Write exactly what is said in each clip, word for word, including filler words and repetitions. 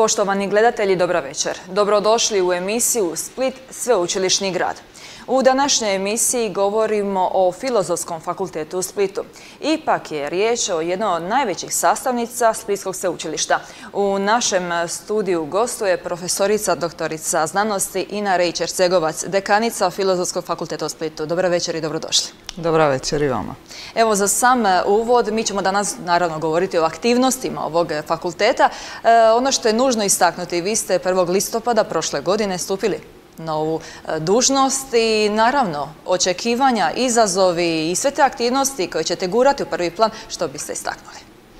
Poštovani gledatelji, dobra večer. Dobrodošli u emisiju Split, sveučilišni grad. U današnjoj emisiji govorimo o Filozofskom fakultetu u Splitu. Ipak je riječ o jednoj od najvećih sastavnica Splitskog sveučilišta. U našem studiju gostuje profesorica doktorica znanosti Ina Rejić-Ercegovac, dekanica Filozofskog fakulteta u Splitu. Dobra večer i dobrodošli. Dobra večer i vama. Evo, za sam uvod mi ćemo danas naravno govoriti o aktivnostima ovog fakulteta. E, ono što je nužno istaknuti, vi ste prvog listopada prošle godine stupili na ovu dužnost i naravno očekivanja, izazovi i sve te aktivnosti koje ćete gurati u prvi plan, što biste istaknuli?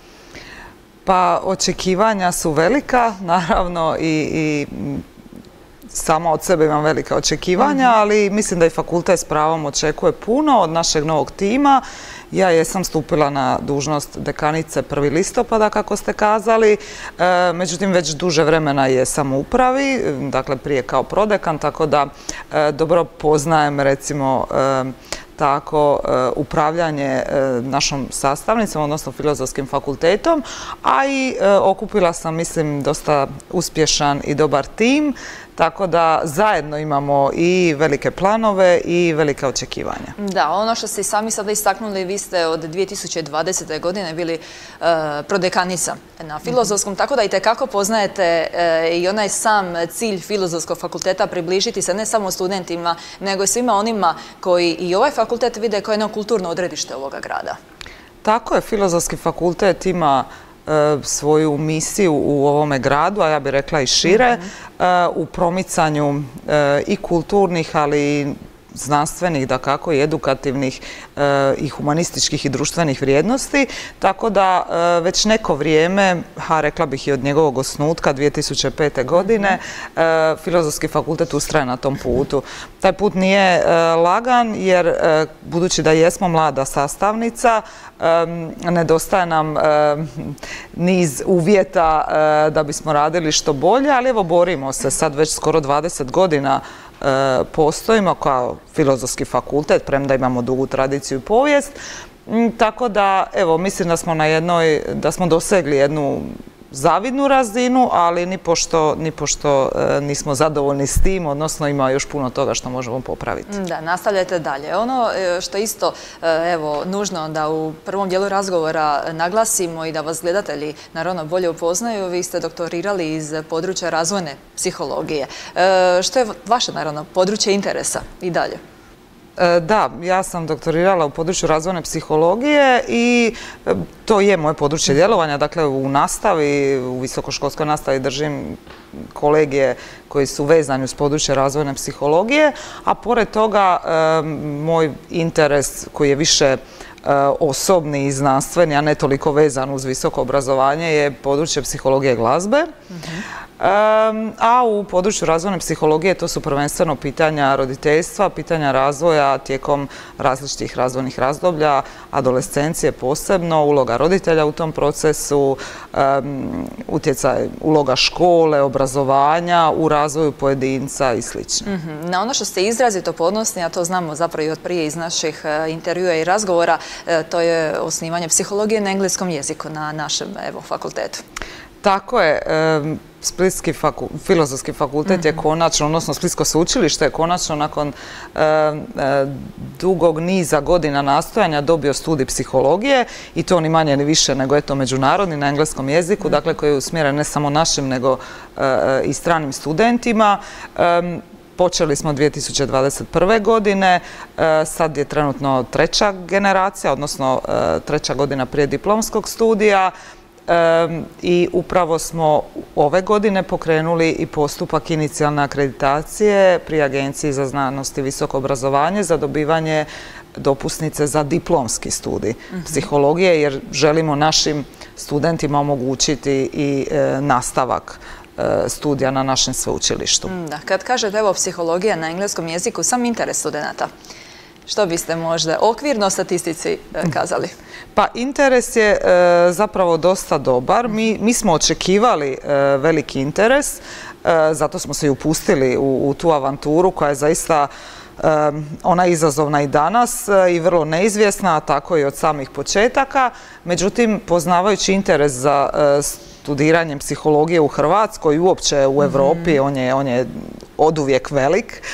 Pa očekivanja su velika, naravno i, i sama od sebe imam velika očekivanja, mm-hmm. ali mislim da i fakultet s pravom očekuje puno od našeg novog tima. Ja jesam stupila na dužnost dekanice prvi listopada, kako ste kazali, e, međutim već duže vremena jesam u upravi, dakle prije kao prodekan, tako da e, dobro poznajem recimo e, tako e, upravljanje e, našom sastavnicom, odnosno Filozofskim fakultetom, a i e, okupila sam, mislim, dosta uspješan i dobar tim, tako da zajedno imamo i velike planove i velike očekivanja. Da, ono što ste i sami sada istaknuli, vi ste od dvije tisuće dvadesete. godine bili uh, prodekanica na Filozofskom, mm-hmm. tako da i tekako poznajete uh, i onaj sam cilj Filozofskog fakulteta približiti se ne samo studentima, nego i svima onima koji i ovaj fakultet vide kao jedno kulturno odredište ovoga grada. Tako je, Filozofski fakultet ima svoju misiju u ovome gradu, a ja bih rekla i šire, mm-hmm. u promicanju i kulturnih, ali i znanstvenih, dakako i edukativnih i humanističkih i društvenih vrijednosti. Tako da već neko vrijeme, a rekla bih i od njegovog osnutka dvije tisuće pete. godine, mm-hmm. Filozofski fakultet ustraje na tom putu. Taj put nije lagan jer budući da jesmo mlada sastavnica, nedostaje nam niz uvjeta da bismo radili što bolje, ali evo borimo se sad već skoro dvadeset godina postojimo kao Filozofski fakultet, premda imamo dugu tradiciju i povijest. Tako da, evo, mislim da smo na jednoj, da smo dosegli jednu zavidnu razinu, ali ni pošto, ni pošto e, nismo zadovoljni s tim, odnosno ima još puno toga što možemo popraviti. Da, nastavljajte dalje. Ono što isto, evo, nužno da u prvom dijelu razgovora naglasimo i da vas gledatelji naravno bolje upoznaju, vi ste doktorirali iz područja razvojne psihologije. E, što je vaše, naravno, područje interesa i dalje? Da, ja sam doktorirala u području razvojne psihologije i to je moje područje djelovanja. Dakle, u nastavi, u visokoškolskoj nastavi držim kolegije koji su vezani uz područje razvojne psihologije, a pored toga moj interes koji je više osobni i znanstveni, a ne toliko vezan uz visoko obrazovanje, je područje psihologije glazbe. Mm-hmm. Um, a u području razvojne psihologije to su prvenstveno pitanja roditeljstva, pitanja razvoja tijekom različitih razvojnih razdoblja, adolescencije posebno, uloga roditelja u tom procesu, um, utjecaj uloga škole, obrazovanja u razvoju pojedinca i sl. Mm-hmm. Na ono što ste izrazito ponosni, a to znamo zapravo i od prije iz naših uh, intervjua i razgovora, uh, to je osnivanje psihologije na engleskom jeziku na našem evo, fakultetu. Tako je. Um, Splitski faku, Filozofski fakultet mm-hmm. je konačno, odnosno Splitsko sveučilište je konačno nakon e, e, dugog niza godina nastojanja dobio studij psihologije i to ni manje ni više nego eto međunarodni na engleskom jeziku, mm-hmm. dakle koji je usmjeren ne samo našim nego e, i stranim studentima. E, Počeli smo dvije tisuće dvadeset prve. godine, e, sad je trenutno treća generacija, odnosno e, treća godina prije diplomskog studija. Um, i upravo smo ove godine pokrenuli i postupak inicijalne akreditacije pri Agenciji za znanost i visoko obrazovanje za dobivanje dopusnice za diplomski studij mm-hmm. psihologije, jer želimo našim studentima omogućiti i e, nastavak e, studija na našem sveučilištu. Da, kad kažete evo psihologija na engleskom jeziku, sam interes studenata. Što biste možda okvirno statistici kazali? Pa interes je e, zapravo dosta dobar. Mi, mi smo očekivali e, veliki interes, e, zato smo se i upustili u, u tu avanturu koja je zaista e, ona je izazovna i danas e, i vrlo neizvjesna, a tako i od samih početaka. Međutim, poznavajući interes za e, studiranjem psihologije u Hrvatskoj i uopće u Europi, on je, on je oduvijek velik.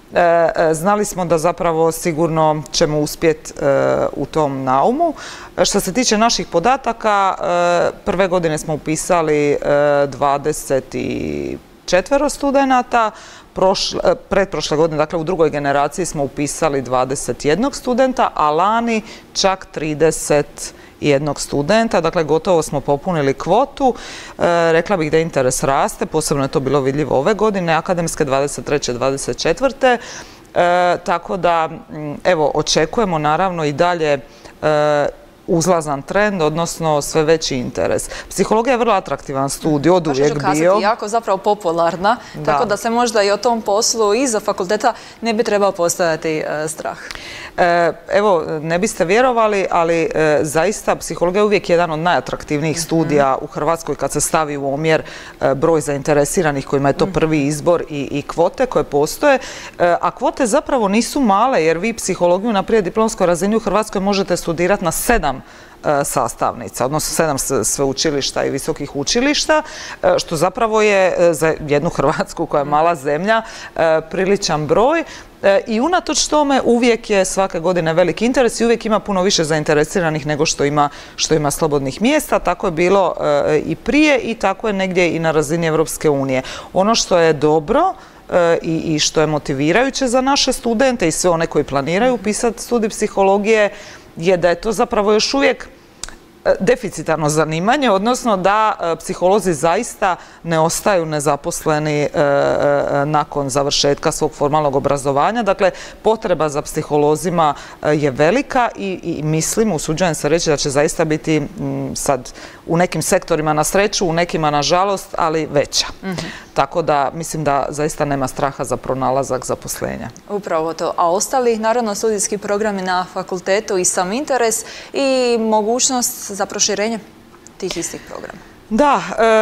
Znali smo da zapravo sigurno ćemo uspjeti u tom naumu. Što se tiče naših podataka, prve godine smo upisali dvadeset četvero studenata, pretprošle godine, dakle u drugoj generaciji smo upisali dvadeset jedan studenta, a lani čak trideset jednog studenta, dakle gotovo smo popunili kvotu. E, rekla bih da interes raste, posebno je to bilo vidljivo ove godine, akademske dvadeset treće dvadeset četvrte E, tako da, evo, očekujemo naravno i dalje e, uzlazan trend, odnosno sve veći interes. Psihologija je vrlo atraktivan studij, od uvijek bio. Kazati, jako zapravo popularna, da. Tako da se možda i o tom poslu iza fakulteta ne bi trebao postojati e, strah. E, evo, ne biste vjerovali, ali e, zaista psihologija je uvijek jedan od najatraktivnijih mm-hmm. studija u Hrvatskoj kad se stavi u omjer e, broj zainteresiranih kojima je to prvi izbor i, i kvote koje postoje. E, a kvote zapravo nisu male, jer vi psihologiju na prijediplomskoj razini u Hrvatskoj možete studirati na sedam sastavnica, odnosno sedam sveučilišta i visokih učilišta, što zapravo je za jednu Hrvatsku koja je mala zemlja priličan broj. I unatoč tome uvijek je svake godine veliki interes i uvijek ima puno više zainteresiranih nego što ima, što ima slobodnih mjesta. Tako je bilo i prije i tako je negdje i na razini Europske unije. Ono što je dobro i, i što je motivirajuće za naše studente i sve one koji planiraju upisati studij psihologije je da je to zapravo još uvijek deficitarno zanimanje, odnosno da psiholozi zaista ne ostaju nezaposleni nakon završetka svog formalnog obrazovanja. Dakle, potreba za psiholozima je velika i, i mislim, usuđujem se reći da će zaista biti sad u nekim sektorima na sreću, u nekima na žalost, ali veća. Mm-hmm. Tako da mislim da zaista nema straha za pronalazak zaposlenja. Upravo to. A ostali, naravno, studijski programi na fakultetu i sam interes i mogućnost za proširenje tih istih programa. Da,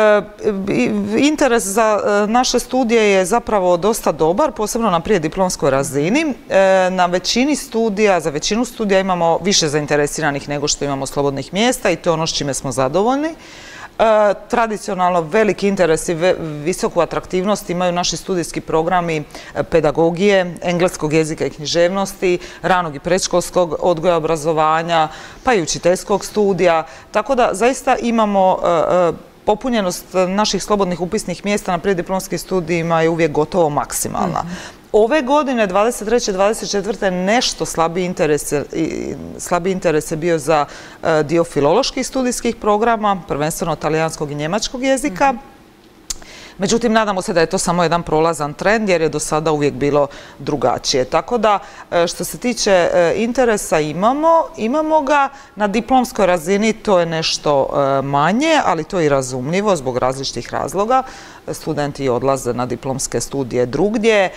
e, interes za naše studije je zapravo dosta dobar, posebno na prijediplomskoj razini. E, na većini studija, za većinu studija imamo više zainteresiranih nego što imamo slobodnih mjesta i to je ono s čime smo zadovoljni. E, tradicionalno veliki interes i visoku atraktivnost imaju naši studijski programi pedagogije, engleskog jezika i književnosti, ranog i predškolskog odgoja i obrazovanja, pa i učiteljskog studija. Tako da zaista imamo e, popunjenost naših slobodnih upisnih mjesta na prijediplomskim studijima je uvijek gotovo maksimalna. Mm-hmm. Ove godine, dvadeset treće dvadeset četvrte nešto slabiji interes, slabiji interes je bio za dio filoloških studijskih programa, prvenstveno talijanskog i njemačkog jezika. Mm-hmm. Međutim, nadamo se da je to samo jedan prolazan trend jer je do sada uvijek bilo drugačije. Tako da, što se tiče interesa imamo, imamo ga na diplomskoj razini, to je nešto manje, ali to je i razumljivo zbog različitih razloga. Studenti odlaze na diplomske studije drugdje,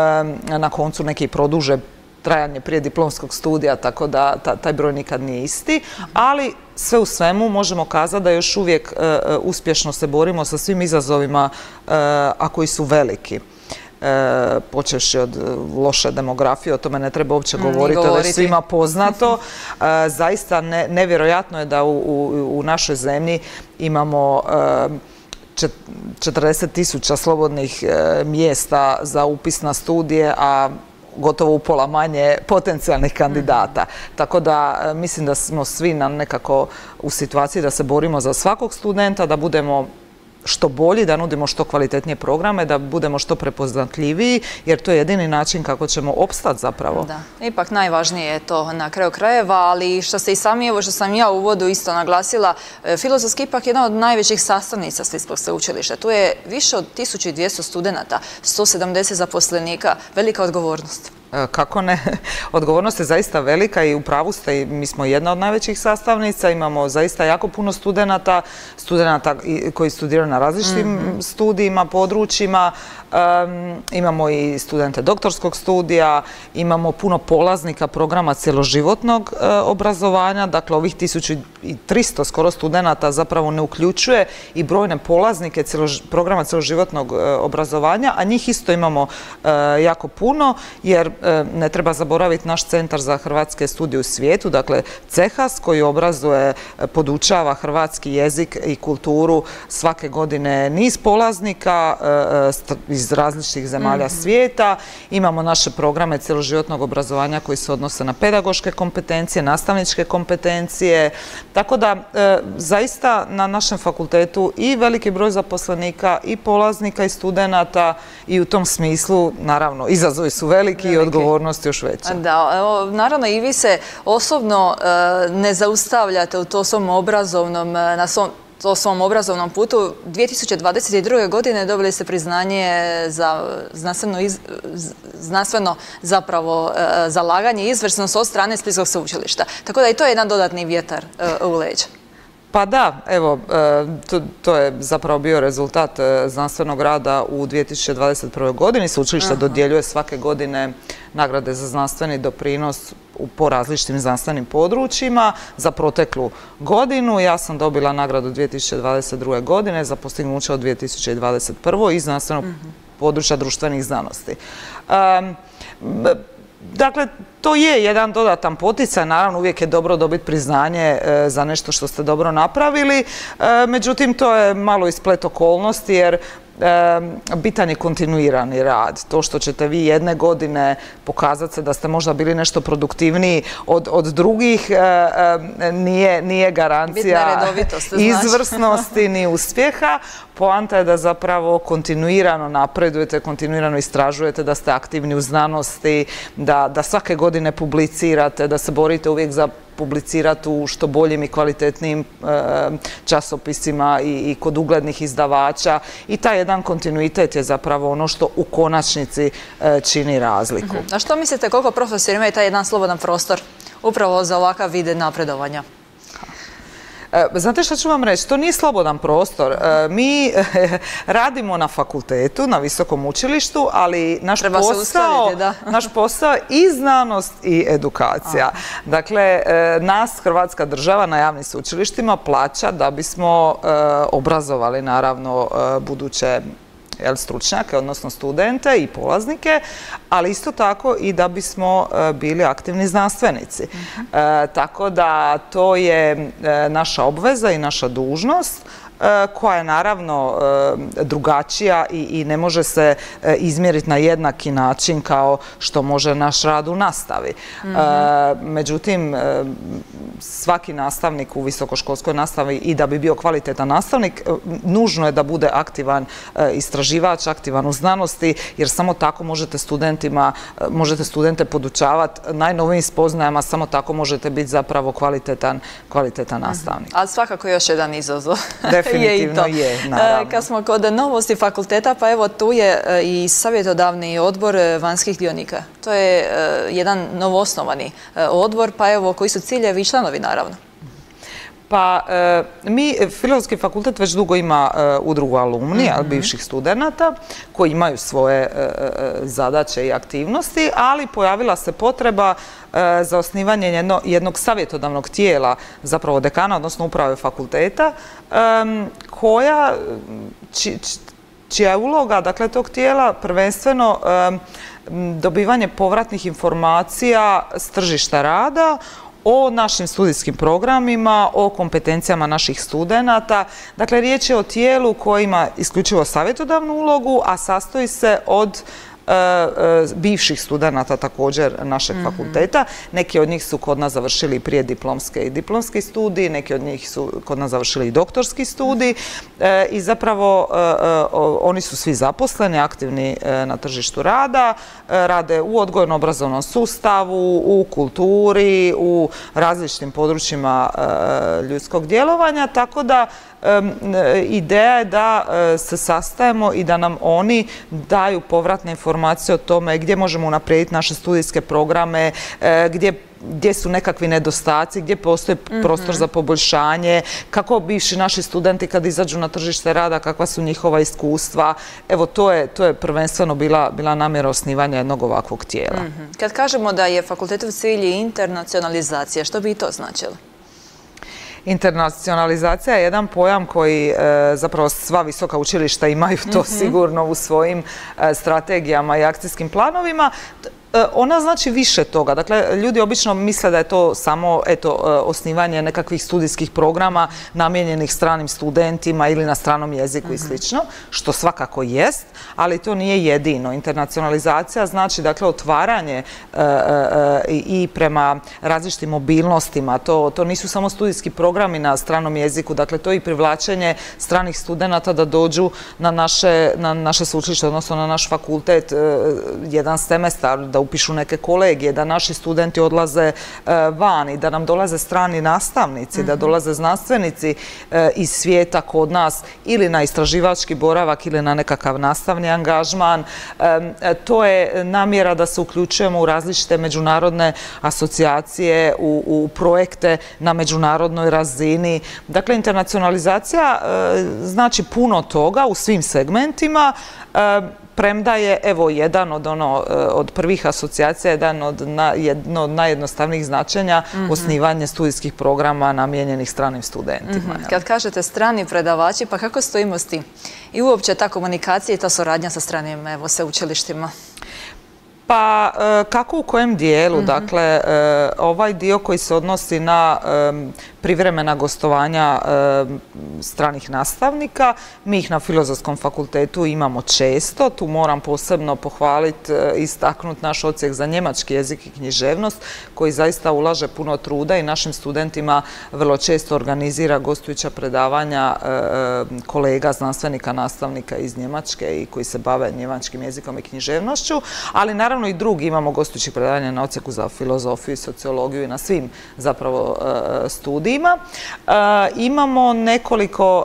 na koncu neki produže trajanje prije diplomskog studija, tako da taj broj nikad nije isti, ali sve u svemu možemo kazati da još uvijek uspješno se borimo sa svim izazovima, a koji su veliki. E, počevši od loše demografije, o tome ne treba uopće mm, govoriti, to je već svima poznato. E, zaista ne, nevjerojatno je da u, u, u našoj zemlji imamo e, četrdeset tisuća slobodnih e, mjesta za upis na studije, a gotovo upola manje potencijalnih kandidata. Mm. Tako da mislim da smo svi nam nekako u situaciji da se borimo za svakog studenta, da budemo što bolji, da nudimo što kvalitetnije programe, da budemo što prepoznatljiviji, jer to je jedini način kako ćemo opstati zapravo. Da, ipak najvažnije je to na kraju krajeva, ali što ste i sami, evo što sam ja u uvodu isto naglasila, filozofski ipak je jedna od najvećih sastavnica Splitskog sveučilišta. Tu je više od tisuću dvjesto studenata, sto sedamdeset zaposlenika, velika odgovornost. Kako ne? Odgovornost je zaista velika i u pravu ste, mi smo jedna od najvećih sastavnica, imamo zaista jako puno studenata, studenata koji studiraju na različitim mm-hmm. studijima, područjima, um, imamo i studente doktorskog studija, imamo puno polaznika programa cjeloživotnog uh, obrazovanja, dakle ovih tisuću tristo skoro studenata zapravo ne uključuje i brojne polaznike cjelož, programa cjeloživotnog uh, obrazovanja, a njih isto imamo uh, jako puno, jer ne treba zaboraviti naš Centar za hrvatske studije u svijetu, dakle CEHAS, koji obrazuje, podučava hrvatski jezik i kulturu svake godine niz polaznika iz različitih zemalja svijeta. Imamo naše programe cjeloživotnog obrazovanja koji se odnose na pedagoške kompetencije, nastavničke kompetencije, tako da zaista na našem fakultetu i veliki broj zaposlenika i polaznika i studenata i u tom smislu, naravno, izazovi su veliki i odgovornost još veća. Da, evo, naravno i vi se osobno ne zaustavljate u to svom obrazovnom, na svom o svom obrazovnom putu. dvije tisuće dvadeset druge. godine dobili ste priznanje za znanstveno, iz, znanstveno zapravo zalaganje i izvrsnost od strane Splitskog sveučilišta. Tako da i to je jedan dodatni vjetar u leđa. Pa da, evo, to, to je zapravo bio rezultat znanstvenog rada u dvije tisuće dvadeset prvoj. godini. Sveučilište dodjeljuje svake godine nagrade za znanstveni doprinos po različitim znanstvenim područjima za proteklu godinu. Ja sam dobila nagradu dvije tisuće dvadeset druge. godine za postignuće od dvije tisuće dvadeset prvoj. iz znanstvenog područja društvenih znanosti. Um, Dakle, to je jedan dodatan poticaj, naravno uvijek je dobro dobiti priznanje za nešto što ste dobro napravili, međutim to je malo isplet okolnosti jer bitan je kontinuirani rad. To što ćete vi jedne godine pokazati se da ste možda bili nešto produktivniji od, od drugih nije, nije garancija izvrsnosti ni uspjeha. Poanta je da zapravo kontinuirano napredujete, kontinuirano istražujete, da ste aktivni u znanosti, da, da svake godine publicirate, da se borite uvijek za publicirati u što boljim i kvalitetnijim e, časopisima i, i kod uglednih izdavača i taj jedan kontinuitet je zapravo ono što u konačnici e, čini razliku. Uh-huh. A što mislite koliko profesori imaju taj jedan slobodan prostor upravo za ovakav vid napredovanja? Znate što ću vam reći? To nije slobodan prostor. Mi radimo na fakultetu, na visokom učilištu, ali naš posao, naš posao je i znanost i edukacija. Dakle, nas Hrvatska država na javnim sveučilištima plaća da bismo obrazovali naravno buduće stručnjake, odnosno studente i polaznike, ali isto tako i da bismo bili aktivni znanstvenici. Uh-huh. Tako da to je naša obveza i naša dužnost koja je naravno drugačija i, i ne može se izmjeriti na jednaki način kao što može naš rad u nastavi. Mm-hmm. Međutim, svaki nastavnik u visokoškolskoj nastavi i da bi bio kvalitetan nastavnik, nužno je da bude aktivan istraživač, aktivan u znanosti, jer samo tako možete studentima, možete studente podučavati najnovijim spoznajama, samo tako možete biti zapravo kvalitetan, kvalitetan nastavnik. Ali svakako još jedan izazov. Definitivno je, naravno. Kad smo kod novosti fakulteta, pa evo tu je i savjetodavni odbor vanjskih dionika. To je jedan novoosnovani odbor, pa evo koji su ciljevi i članovi naravno. Pa mi, Filozofski fakultet već dugo ima udrugu alumni, bivših studenata, koji imaju svoje zadaće i aktivnosti, ali pojavila se potreba za osnivanje jednog savjetodavnog tijela, zapravo dekana, odnosno uprave fakulteta, koja, čija je uloga, dakle, tog tijela prvenstveno dobivanje povratnih informacija s tržišta rada, o našim studijskim programima, o kompetencijama naših studenata. Dakle, riječ je o tijelu koji ima isključivo savjetodavnu ulogu, a sastoji se od bivših studenata također našeg fakulteta. Neki od njih su kod nas završili prije diplomske i diplomski studij, neki od njih su kod nas završili i doktorski studij i zapravo oni su svi zaposleni, aktivni na tržištu rada, rade u odgojno-obrazovnom sustavu, u kulturi, u različitim područjima ljudskog djelovanja, tako da ideja je da se sastajemo i da nam oni daju povratne informacije o tome gdje možemo unaprijediti naše studijske programe, gdje gdje su nekakvi nedostaci, gdje postoji prostor za poboljšanje, kako bivši naši studenti kad izađu na tržište rada, kakva su njihova iskustva. Evo, to je, to je prvenstveno bila, bila namjera osnivanja jednog ovakvog tijela. Kad kažemo da je fakultetov cilj internacionalizacija, što bi i to značilo? Internacionalizacija je jedan pojam koji zapravo sva visoka učilišta imaju to sigurno u svojim strategijama i akcijskim planovima. Ona znači više toga. Dakle, ljudi obično misle da je to samo eto, osnivanje nekakvih studijskih programa namijenjenih stranim studentima ili na stranom jeziku i slično, što svakako jest, ali to nije jedino. Internacionalizacija znači dakle otvaranje i prema različitim mobilnostima. To, to nisu samo studijski programi na stranom jeziku, dakle to je i privlačenje stranih studenata da dođu na naše, na naše sveučilište, odnosno na naš fakultet jedan semestar, da upišu neke kolegije, da naši studenti odlaze van i da nam dolaze strani nastavnici, da dolaze znanstvenici iz svijeta kod nas ili na istraživački boravak ili na nekakav nastavni angažman. To je namjera da se uključujemo u različite međunarodne asocijacije, u, u projekte na međunarodnoj razini. Dakle, internacionalizacija znači puno toga u svim segmentima, premda je, evo, jedan od, ono, od prvih asocijacija, jedan od, na, jedno od najjednostavnijih značenja, mm-hmm. osnivanje studijskih programa namijenjenih stranim studentima. Mm-hmm. Kad kažete strani predavači, pa kako stojimo s tim? I uopće ta komunikacija i ta suradnja sa stranim, evo, sveučilištima? Pa kako u kojem dijelu? Dakle, ovaj dio koji se odnosi na privremena gostovanja stranih nastavnika, mi ih na Filozofskom fakultetu imamo često. Tu moram posebno pohvaliti, istaknuti naš odsjek za njemački jezik i književnost, koji zaista ulaže puno truda i našim studentima vrlo često organizira gostujuća predavanja kolega, znanstvenika, nastavnika iz Njemačke i koji se bave njemačkim jezikom i književnošću, ali naravno i drugi imamo gostujućih predavanja na odsjeku za filozofiju i sociologiju i na svim zapravo studijima. Imamo nekoliko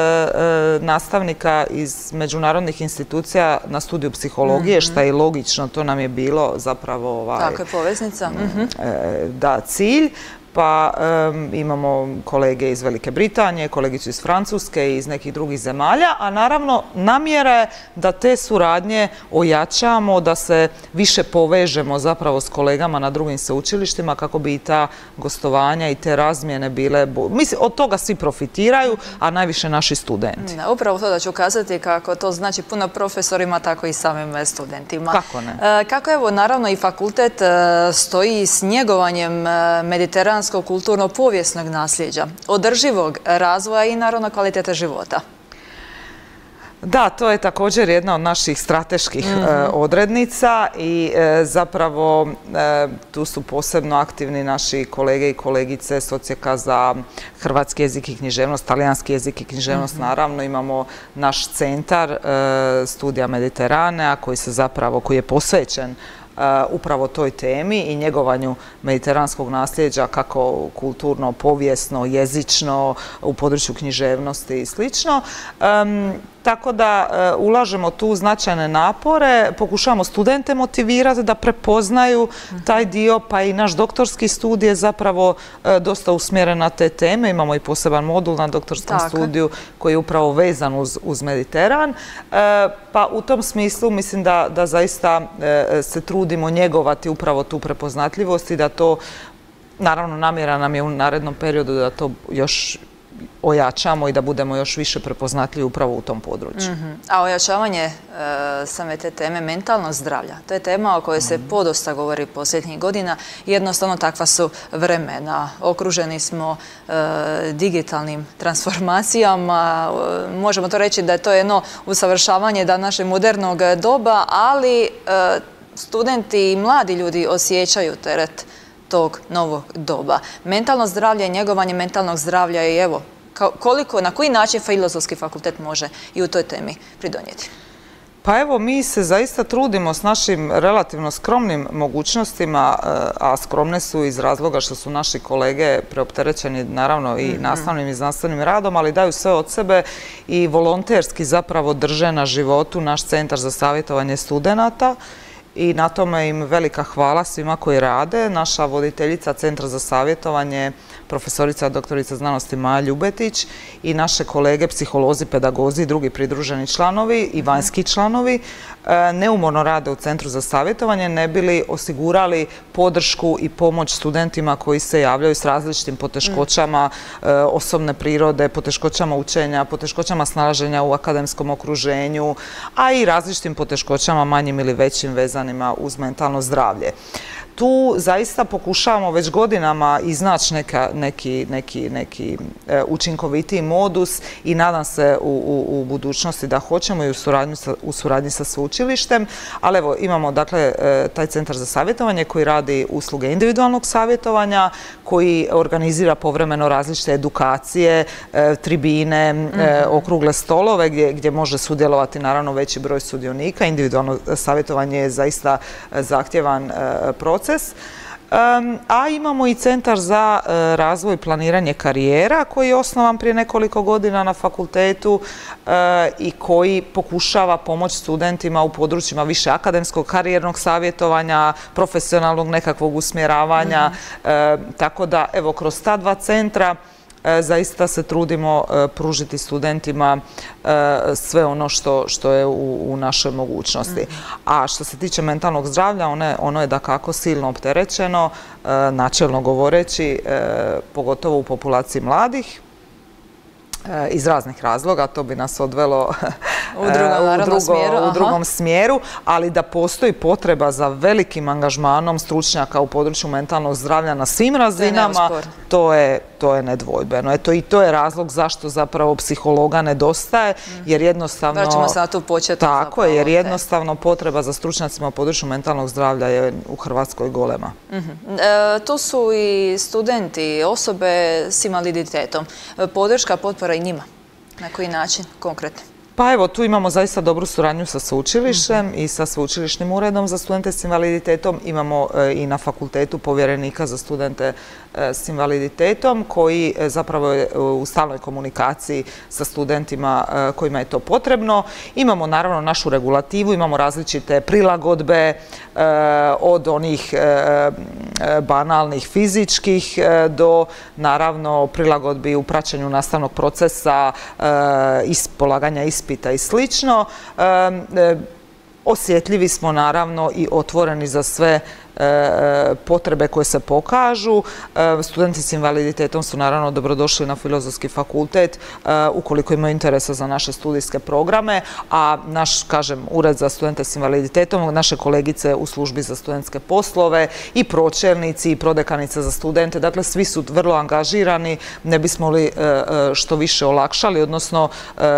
nastavnika iz međunarodnih institucija na studiju psihologije, što je logično, to nam je bilo zapravo ovaj, tako je poveznica. Da, cilj. Pa um, imamo kolege iz Velike Britanije, kolegicu iz Francuske i iz nekih drugih zemalja, a naravno namjera je da te suradnje ojačamo, da se više povežemo zapravo s kolegama na drugim sveučilištima kako bi i ta gostovanja i te razmjene bile... Mislim, od toga svi profitiraju, a najviše naši studenti. Da, upravo to da ću ukazati kako to znači puno profesorima, tako i samim studentima. Kako ne? E, kako evo, naravno i fakultet e, stoji s njegovanjem e, mediteranskog kulturno-povijesnog nasljeđa, održivog razvoja i naravno kvalitete života. Da, to je također jedna od naših strateških mm-hmm. e, odrednica i e, zapravo e, tu su posebno aktivni naši kolege i kolegice s odsjeka za hrvatski jezik i književnost, talijanski jezik i književnost. Mm-hmm. Naravno, imamo naš centar e, Studija Mediteranea koji se zapravo, koji je posvećen Uh, upravo toj temi i njegovanju mediteranskog nasljeđa kako kulturno, povijesno, jezično, u području književnosti i slično. Um, tako da uh, ulažemo tu značajne napore, pokušavamo studente motivirati da prepoznaju taj dio, pa i naš doktorski studij je zapravo uh, dosta usmjeren na te teme. Imamo i poseban modul na doktorskom tako. studiju koji je upravo vezan uz, uz Mediteran. Uh, pa u tom smislu mislim da, da zaista uh, se trudimo njegovati upravo tu prepoznatljivost i da to, naravno namjera nam je u narednom periodu da to još ojačamo i da budemo još više prepoznatljivi upravo u tom području. Mm-hmm. A ojačavanje e, same te teme mentalnog zdravlja, to je tema o kojoj se mm-hmm. podosta govori posljednjih godina. Jednostavno takva su vremena. Okruženi smo e, digitalnim transformacijama. E, možemo to reći da je to jedno usavršavanje današnjeg modernog doba, ali e, studenti i mladi ljudi osjećaju teret tog novog doba. Mentalno zdravlje i njegovanje mentalnog zdravlja je evo, koliko, na koji način Filozofski fakultet može i u toj temi pridonijeti? Pa evo, mi se zaista trudimo s našim relativno skromnim mogućnostima, a skromne su iz razloga što su naši kolege preopterećeni naravno i nastavnim i znanstvenim radom, ali daju sve od sebe i volonterski zapravo drže na životu naš centar za savjetovanje studenata. I na tome im velika hvala svima koji rade. Naša voditeljica Centra za savjetovanje, profesorica doktorica znanosti Maja Ljubetić i naše kolege, psiholozi, pedagozi i drugi pridruženi članovi i vanjski članovi neumorno rade u Centru za savjetovanje, ne bi li osigurali podršku i pomoć studentima koji se javljaju s različitim poteškoćama osobne prirode, poteškoćama učenja, poteškoćama snalaženja u akademskom okruženju, a i različitim poteškoćama manjim ili većim vezanim vezanima uz mentalno zdravlje. Tu zaista pokušavamo već godinama iznaći neka, neki, neki, neki e, učinkovitiji modus i nadam se u, u, u budućnosti da hoćemo i u suradnji sa, u suradnji sa sveučilištem. Ali evo, imamo dakle e, taj centar za savjetovanje koji radi usluge individualnog savjetovanja, koji organizira povremeno različite edukacije, e, tribine, mm-hmm. e, okrugle stolove gdje, gdje može sudjelovati naravno veći broj sudionika. Individualno savjetovanje je zaista zahtjevan e, proces. Um, a imamo i Centar za uh, razvoj i planiranje karijera koji je osnovan prije nekoliko godina na fakultetu uh, i koji pokušava pomoći studentima u područjima više akademskog karijernog savjetovanja, profesionalnog nekakvog usmjeravanja. Mm-hmm. uh, tako da, evo, kroz ta dva centra zaista se trudimo pružiti studentima sve ono što, što je u, u našoj mogućnosti. Mm-hmm. A što se tiče mentalnog zdravlja, ono, ono je dakako silno opterećeno, načelno govoreći, pogotovo u populaciji mladih, iz raznih razloga, to bi nas odvelo u, drugom, u, drugo, smjeru, u drugom smjeru, ali da postoji potreba za velikim angažmanom stručnjaka u području mentalnog zdravlja na svim razinama, to je, to je nedvojbeno. Eto, i to je razlog zašto zapravo psihologa nedostaje, jer jednostavno... Vraćamo se na tu početnu. Tako je, jer jednostavno potreba za stručnjacima u području mentalnog zdravlja je u Hrvatskoj golema. Mm-hmm. e, tu su i studenti, osobe s invaliditetom. Podrška, potpora i njima. Na koji način konkretno? Pa evo, tu imamo zaista dobru suradnju sa sveučilištem i sa sveučilišnim uredom za studente s invaliditetom. Imamo i na fakultetu povjerenika za studente s invaliditetom koji zapravo je u stalnoj komunikaciji sa studentima kojima je to potrebno. Imamo naravno našu regulativu, imamo različite prilagodbe od onih banalnih fizičkih do naravno prilagodbi u praćenju nastavnog procesa, polaganja ispita i slično. Osjetljivi smo naravno i otvoreni za sve potrebe koje se pokažu. Studenti s invaliditetom su naravno dobrodošli na Filozofski fakultet ukoliko imaju interesa za naše studijske programe, a naš, kažem, ured za studente s invaliditetom, naše kolegice u službi za studentske poslove i pročelnici i prodekanice za studente, dakle svi su vrlo angažirani, ne bismo li što više olakšali, odnosno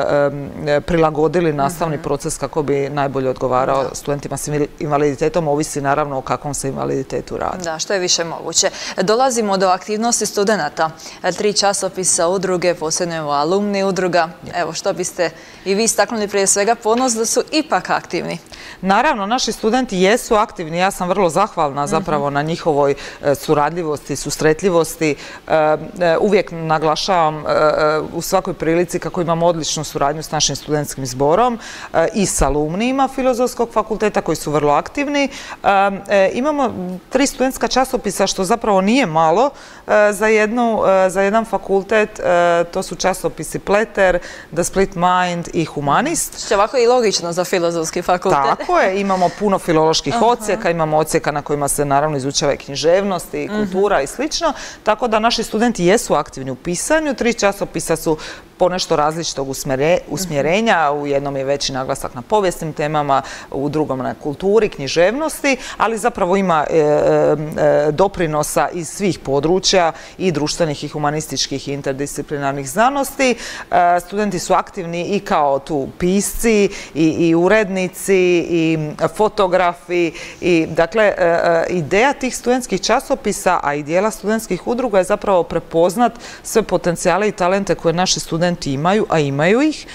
prilagodili nastavni proces kako bi najbolje odgovarao studentima s invaliditetom, ovisi naravno o kakvom se invaliditetu radi. Da, što je više moguće. Dolazimo do aktivnosti studenta. Tri časopisa, udruge, posebno alumni udruga. Evo, što biste i vi istaknuli prije svega ponos da su ipak aktivni? Naravno, naši studenti jesu aktivni. Ja sam vrlo zahvalna zapravo na njihovoj suradljivosti, susretljivosti. Uvijek naglašavam u svakoj prilici kako imamo odličnu suradnju s našim studentskim zborom i s alumnijima Filozofskog fakulteta koji su vrlo aktivni. Imamo tri studentska časopisa, što zapravo nije malo za, jednu, za jedan fakultet. To su časopisi Pleter, The Split Mind i Humanist. Što je ovako i logično za Filozofski fakultet. Tako je, imamo puno filoloških uh-huh. odsjeka, imamo odsjeka na kojima se naravno izučava i književnost i kultura uh-huh. i slično. Tako da naši studenti jesu aktivni u pisanju. Tri časopisa su ponešto različitog usmjerenja. U jednom je veći naglasak na povijesnim temama, u drugom na kulturi, književnosti, ali zapravo ima e, e, doprinosa iz svih područja i društvenih i humanističkih i interdisciplinarnih znanosti. E, studenti su aktivni i kao tu pisci i, i urednici i fotografi. I, dakle, e, ideja tih studentskih časopisa, a i dijela studentskih udruga je zapravo prepoznat sve potencijale i talente koje naši studenti imaju, a imaju ih,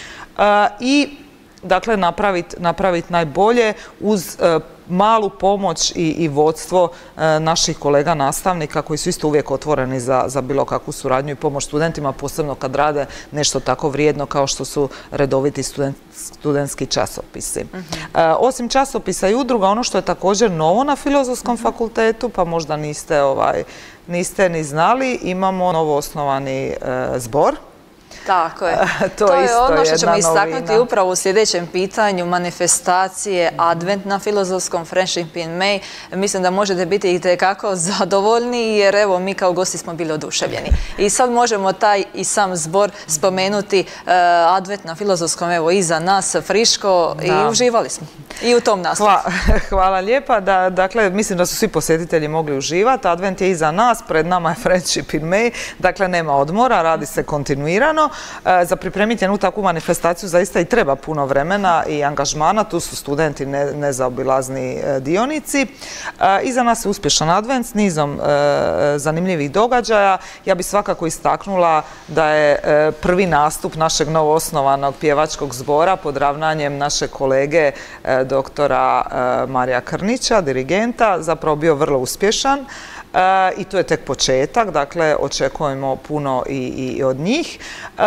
i dakle napraviti napravit najbolje uz malu pomoć i, i vodstvo naših kolega nastavnika koji su isto uvijek otvoreni za, za bilo kakvu suradnju i pomoć studentima, posebno kad rade nešto tako vrijedno kao što su redoviti student, studentski časopisi. Uh-huh. Osim časopisa i udruga, ono što je također novo na Filozofskom uh-huh. fakultetu, pa možda niste, ovaj, niste ni znali, imamo novo osnovani uh, zbor. Tako je. To, to je isto ono što ćemo jedna istaknuti novina. upravo u sljedećem pitanju, manifestacije Advent na Filozofskom Friendship in May. Mislim da možete biti itekako zadovoljni jer evo mi kao gosti smo bili oduševljeni. I sad možemo taj i sam zbor spomenuti uh, Advent na Filozofskom evo iza nas, friško da. I uživali smo. I u tom nastupu. Hvala, hvala lijepa. Da, dakle, mislim da su svi posjetitelji mogli uživati. Advent je iza nas, pred nama je Friendship in May. Dakle, nema odmora, radi se kontinuirano. E, za pripremiti jednu takvu manifestaciju zaista i treba puno vremena i angažmana. Tu su studenti ne, nezaobilazni e, dionici. E, iza nas je uspješan Advent s nizom e, zanimljivih događaja. Ja bih svakako istaknula da je e, prvi nastup našeg novoosnovanog pjevačkog zbora pod ravnanjem naše kolege e, doktora Marija Krnića, dirigenta, zapravo bio vrlo uspješan. E, i to je tek početak, dakle očekujemo puno i, i od njih. E,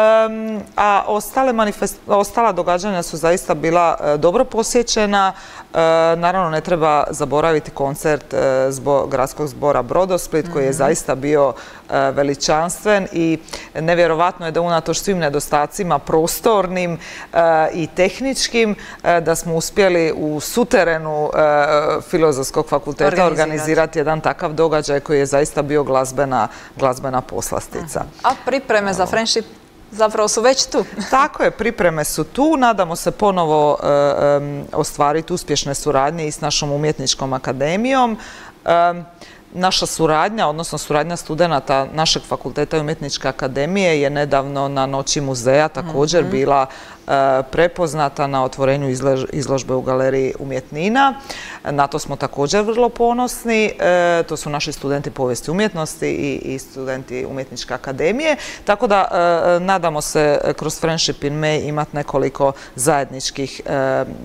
a ostale manifest, ostala događanja su zaista bila e, dobro posjećena. E, naravno ne treba zaboraviti koncert e, zbo, gradskog zbora Brodosplit koji je mm-hmm. zaista bio e, veličanstven i nevjerovatno je da unatoč svim nedostacima prostornim e, i tehničkim e, da smo uspjeli u suterenu e, Filozofskog fakulteta organizirati. organizirati jedan takav događaj koji je zaista bio glazbena, glazbena poslastica. A pripreme za Friendship zapravo su već tu. Tako je, pripreme su tu. Nadamo se ponovo e, e, ostvariti uspješne suradnje i s našom umjetničkom akademijom. E, Naša suradnja, odnosno suradnja studenata našeg fakulteta i umjetničke akademije je nedavno na Noći muzeja također mm-hmm. bila e, prepoznata na otvorenju izlož, izložbe u Galeriji umjetnina. Na to smo također vrlo ponosni. E, to su naši studenti povijesti umjetnosti i, i studenti umjetničke akademije. Tako da e, nadamo se kroz Friendship in May imati nekoliko zajedničkih e,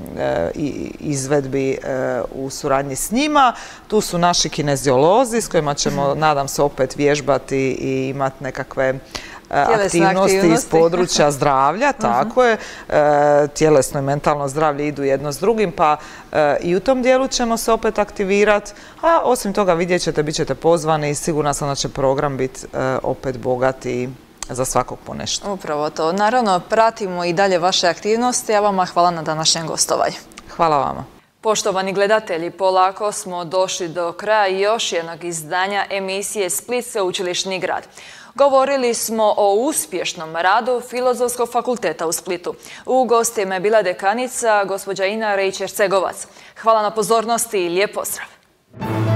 e, izvedbi e, u suradnji s njima. Tu su naši kineziolozi s kojima ćemo, nadam se, opet vježbati i imati nekakve aktivnosti, aktivnosti iz područja zdravlja, tako je. E, tjelesno i mentalno zdravlje idu jedno s drugim, pa e, i u tom dijelu ćemo se opet aktivirati. A osim toga vidjet ćete, bit ćete pozvani i sigurna sam da će program biti e, opet bogat i za svakog po nešto. Upravo to. Naravno, pratimo i dalje vaše aktivnosti, a vama hvala na današnjem gostovanju. Hvala vama. Poštovani gledatelji, polako smo došli do kraja još jednog izdanja emisije Split sveučilišni grad. Govorili smo o uspješnom radu Filozofskog fakulteta u Splitu. U gostima je bila dekanica gospođa Ina Rejčer-Cegovac. Hvala na pozornosti i lijep pozdrav!